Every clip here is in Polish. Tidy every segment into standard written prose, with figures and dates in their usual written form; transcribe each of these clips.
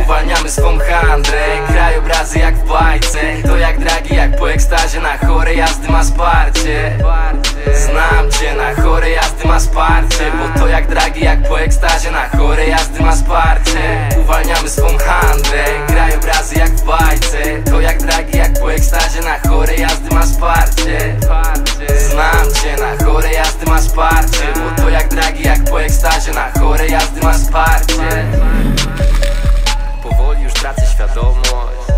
Uwalniamy swą handrę, krajobrazy jak w bajce. To jak dragi, jak po ekstazie, na chore jazdy ma wsparcie. Znam cię, na chore jazdy ma wsparcie. Bo to jak dragi, jak po ekstazie, na chore jazdy ma wsparcie. Uwalniamy swą handrę, krajobrazy jak w bajce. To jak dragi, jak po ekstazie, na chore jazdy ma wsparcie. Znam cię, na chore jazdy ma wsparcie. Bo to jak dragi, jak po ekstazie, na chore jazdy ma wsparcie. Powoli już tracę świadomość,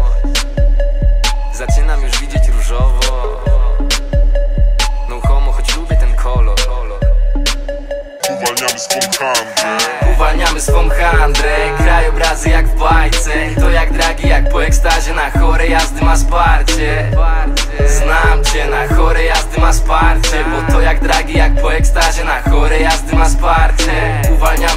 zaczynam już widzieć różowo. No homo, choć lubię ten kolor. Uwalniamy swą handrę. Uwalniamy swą handrę, krajobrazy jak w bajce. To jak dragi, jak po ekstazie, na chore jazdy ma wsparcie. Znam cię, na chore jazdy ma wsparcie. Bo to jak dragi, jak po ekstazie, na chore jazdy ma wsparcie. Uwalniamy